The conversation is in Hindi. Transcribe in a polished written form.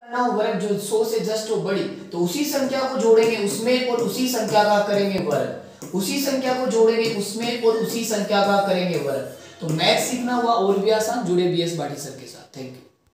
ना हो वर्ग जो 100 से जस्ट हो बड़ी, तो उसी संख्या को जोड़ेंगे उसमें और उसी संख्या का करेंगे वर्ग, उसी संख्या को जोड़ेंगे उसमें और उसी संख्या का करेंगे वर्ग। तो मैथ सीखना हुआ और भी आसान। जुड़े बीएस भाटी सर के साथ। Thank you.